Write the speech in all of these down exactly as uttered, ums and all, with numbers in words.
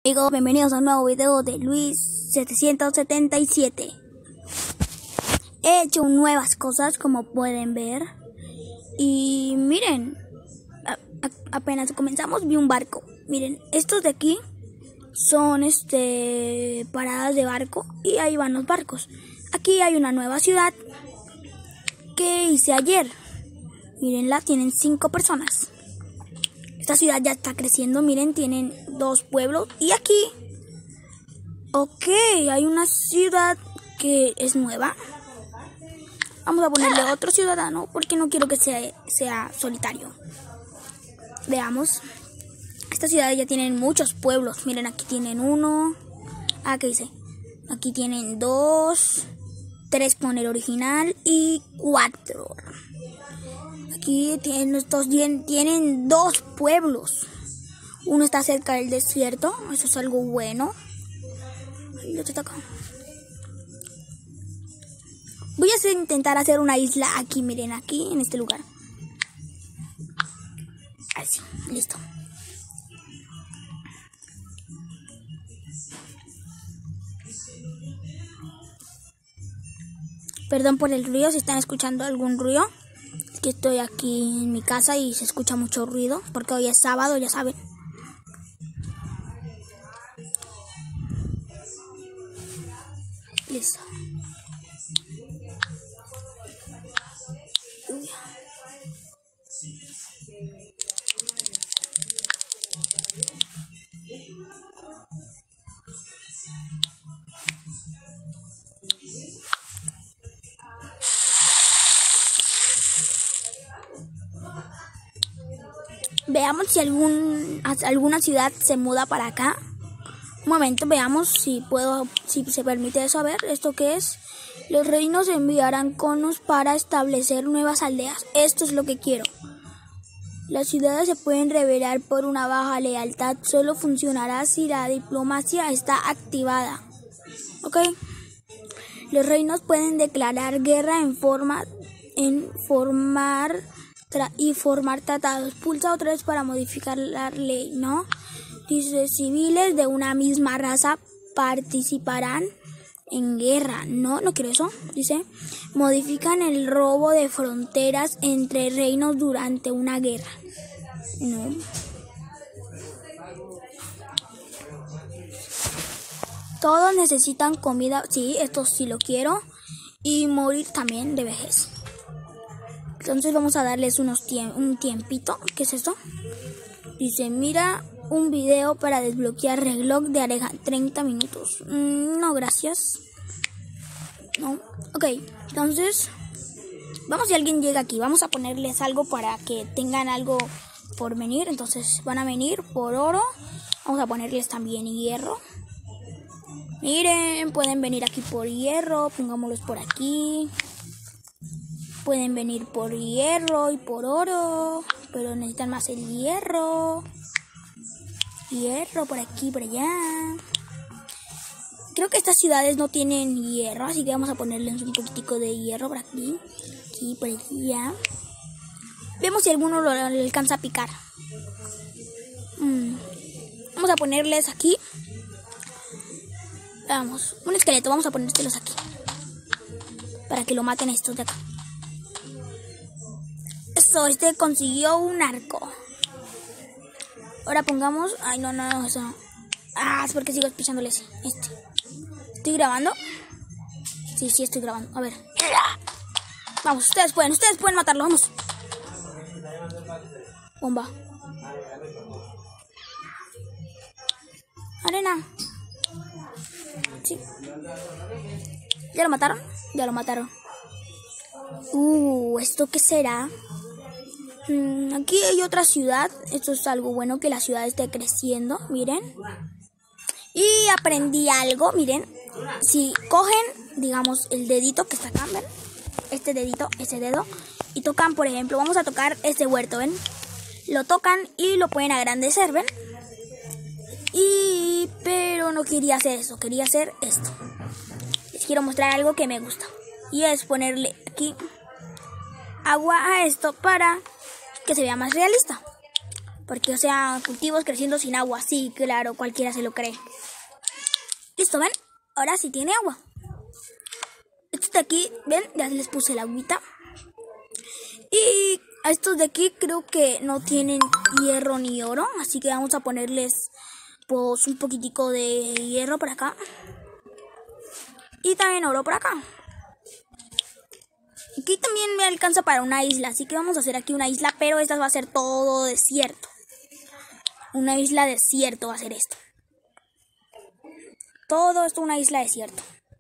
Amigos, bienvenidos a un nuevo video de Luis setecientos setenta y siete. He hecho nuevas cosas, como pueden ver. Y miren, a, a, apenas comenzamos vi un barco. Miren, estos de aquí son este paradas de barco y ahí van los barcos. Aquí hay una nueva ciudad que hice ayer. Mírenla, tienen cinco personas. Esta ciudad ya está creciendo, miren, tienen dos pueblos. Y aquí, ok, hay una ciudad que es nueva. Vamos a ponerle otro ciudadano porque no quiero que sea, sea solitario. Veamos. Esta ciudad ya tienen muchos pueblos. Miren, aquí tienen uno. Ah, ¿qué dice? Aquí tienen dos, tres con el original y cuatro. Aquí tienen, estos tienen dos pueblos. Uno está cerca del desierto. Eso es algo bueno. Y otro está acá. Voy a hacer, intentar hacer una isla aquí. Miren, aquí en este lugar. Así, listo. Perdón por el ruido, si están escuchando algún ruido. Es que estoy aquí en mi casa y se escucha mucho ruido, porque hoy es sábado, ya saben. Listo. Uy. Veamos si algún, alguna ciudad se muda para acá. Un momento, veamos si puedo, si se permite eso. A ver, ¿esto qué es? Los reinos enviarán conos para establecer nuevas aldeas. Esto es lo que quiero. Las ciudades se pueden rebelar por una baja lealtad. Solo funcionará si la diplomacia está activada. ¿Ok? Los reinos pueden declarar guerra en forma, en formar y formar tratados. Pulsa otra vez para modificar la ley, ¿no? Dice, civiles de una misma raza participarán en guerra. No, no quiero eso. Dice, modifican el robo de fronteras entre reinos durante una guerra. No. Todos necesitan comida. Sí, esto sí lo quiero. Y morir también de vejez. Entonces vamos a darles unos tiemp un tiempito. ¿Qué es esto? Dice, mira un video para desbloquear reloj de arena treinta minutos. Mm, no, gracias. No. Ok, entonces vamos, si alguien llega aquí, vamos a ponerles algo para que tengan algo por venir. Entonces van a venir por oro. Vamos a ponerles también hierro. Miren, pueden venir aquí por hierro. Pongámoslos por aquí. Pueden venir por hierro y por oro, pero necesitan más el hierro. Hierro por aquí, por allá. Creo que estas ciudades no tienen hierro, así que vamos a ponerles un poquitico de hierro por aquí. Aquí, por allá. Vemos si alguno lo, lo alcanza a picar. Mm. Vamos a ponerles aquí. Vamos, un esqueleto, vamos a ponérselos aquí. Para que lo maten estos de acá. Eso, este consiguió un arco. Ahora pongamos... Ay, no, no, no, eso no. Ah, es porque sigo picándoles este. ¿Estoy grabando? Sí, sí, estoy grabando. A ver. Vamos, ustedes pueden, ustedes pueden matarlo, vamos. Bomba. Arena. Sí. ¿Ya lo mataron? Ya lo mataron. Uh, ¿esto qué será? Mm, aquí hay otra ciudad. Esto es algo bueno, que la ciudad esté creciendo. Miren. Y aprendí algo, miren. Si cogen, digamos, el dedito que está acá, ¿ven? Este dedito, ese dedo. Y tocan, por ejemplo, vamos a tocar este huerto, ¿ven? Lo tocan y lo pueden agrandecer, ¿ven? Y... pero no quería hacer eso, quería hacer esto. Les quiero mostrar algo que me gusta. Y es ponerle aquí agua a esto para que se vea más realista. Porque, o sea, cultivos creciendo sin agua. Sí, claro, cualquiera se lo cree. Listo, ¿ven? Ahora sí tiene agua. Estos de aquí, ¿ven? Ya les puse la agüita. Y a estos de aquí creo que no tienen hierro ni oro. Así que vamos a ponerles, pues, un poquitico de hierro por acá. Y también oro por acá. Aquí también me alcanza para una isla. Así que vamos a hacer aquí una isla. Pero esta va a ser todo desierto. Una isla desierto va a ser esto. Todo esto una isla desierto.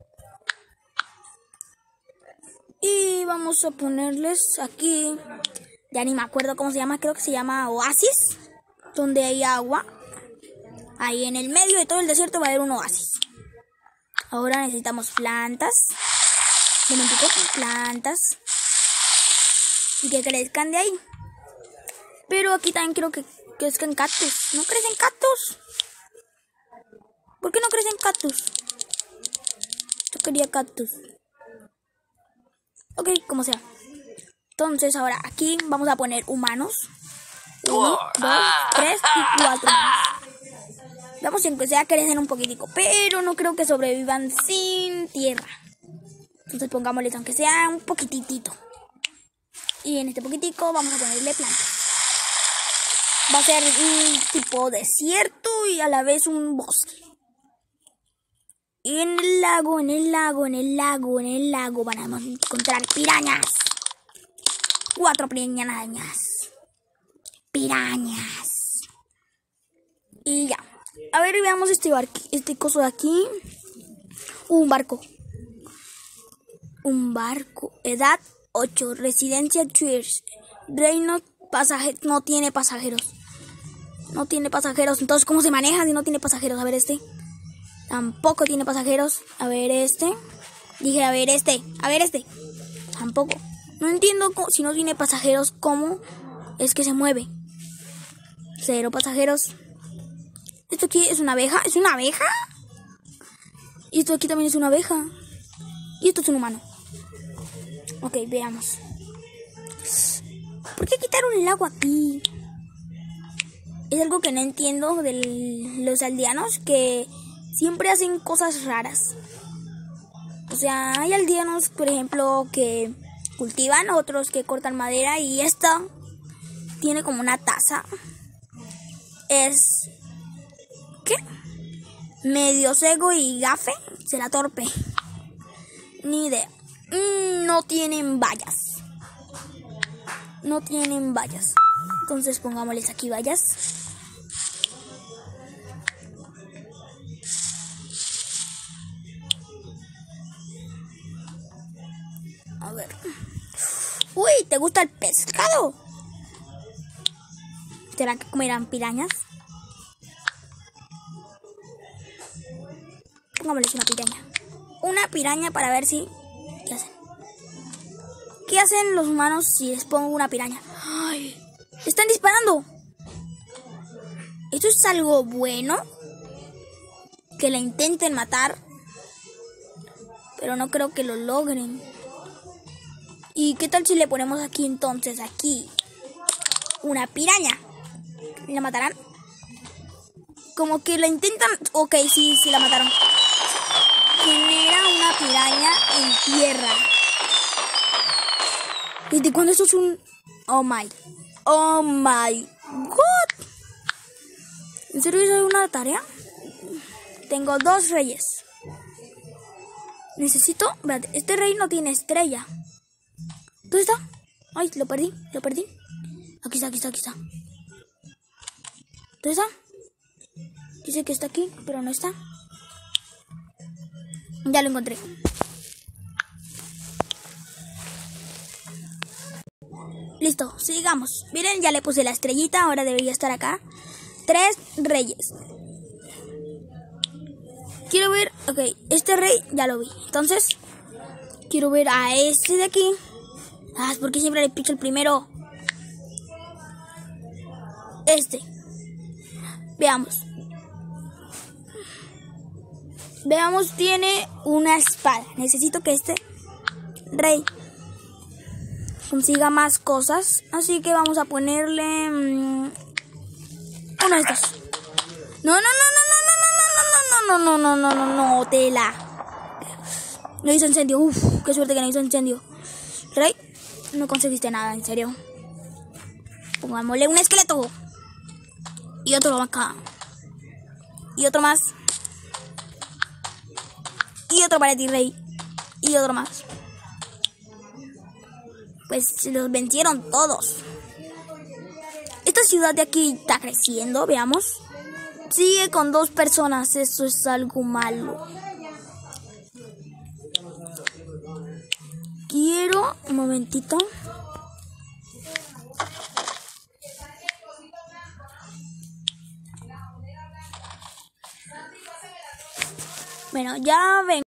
Y vamos a ponerles aquí. Ya ni me acuerdo cómo se llama. Creo que se llama oasis. Donde hay agua. Ahí en el medio de todo el desierto va a haber un oasis. Ahora necesitamos plantas. Un momentito, plantas. Y que crezcan de ahí. Pero aquí también quiero que crezcan cactus. ¿No crecen cactus? ¿Por qué no crecen cactus? Yo quería cactus. Ok, como sea. Entonces ahora aquí vamos a poner humanos. Uno, dos, tres y cuatro. Vamos a que sea crecen un poquitico. Pero no creo que sobrevivan sin tierra. Entonces pongámosles aunque sea un poquitito. Y en este poquitico vamos a ponerle plantas. Va a ser un tipo desierto y a la vez un bosque. Y en el lago, en el lago, en el lago, en el lago van a encontrar pirañas. Cuatro pirañas. Pirañas. Y ya. A ver, veamos este barco, este coso de aquí. Un barco. Un barco. Edad ocho. Residencia Cheers. Reino pasaje, no tiene pasajeros. No tiene pasajeros. Entonces, ¿cómo se maneja si no tiene pasajeros? A ver este. Tampoco tiene pasajeros. A ver este. Dije, a ver este. A ver este. Tampoco. No entiendo cómo, si no tiene pasajeros, cómo es que se mueve. Cero pasajeros. Esto aquí es una abeja. ¿Es una abeja? Y esto aquí también es una abeja. Y esto es un humano. Ok, veamos. ¿Por qué quitaron el agua aquí? Es algo que no entiendo de los aldeanos, que siempre hacen cosas raras. O sea, hay aldeanos, por ejemplo, que cultivan, otros que cortan madera, y esta tiene como una taza. Es... ¿qué? Medio cego y gafe. Será torpe. Ni idea. Mm, no tienen vallas. No tienen vallas. Entonces pongámosles aquí vallas. A ver. Uy, ¿te gusta el pescado? ¿Será que comerán pirañas? Pongámosles una piraña. Una piraña para ver si... ¿qué hacen? ¿Qué hacen los humanos si les pongo una piraña? ¡Ay! ¡Están disparando! ¿Esto es algo bueno? Que la intenten matar. Pero no creo que lo logren. ¿Y qué tal si le ponemos aquí entonces? Aquí. Una piraña. ¿La matarán? Como que la intentan... ok, sí, sí la mataron. Genera una piraña en tierra. ¿Desde cuándo esto es un...? Oh my... oh my god. ¿En serio es una tarea? Tengo dos reyes. Necesito... espérate, este rey no tiene estrella. ¿Dónde está? Ay, lo perdí, lo perdí. Aquí está, aquí está, aquí está. ¿Dónde está? Dice que está aquí, pero no está. Ya lo encontré. Listo, sigamos. Miren, ya le puse la estrellita. Ahora debería estar acá. Tres reyes. Quiero ver... ok, este rey ya lo vi. Entonces, quiero ver a este de aquí. Ah, es porque siempre le picho el primero. Este. Veamos. Veamos, tiene una espada. Necesito que este rey consiga más cosas. Así que vamos a ponerle... Mmm, Uno de estos. No, no, no, no, no, no, no, no, no, no, no, no, no, tela. No hizo incendio. Uf, qué suerte que no hizo incendio. Rey, no conseguiste nada, en serio. Pongámosle un esqueleto. Y otro acá. Y otro más. Y otro para ti, Rey. Y otro más. Pues los vencieron todos. Esta ciudad de aquí está creciendo, veamos. Sigue con dos personas, eso es algo malo. Quiero, un momentito. Bueno, ya ven.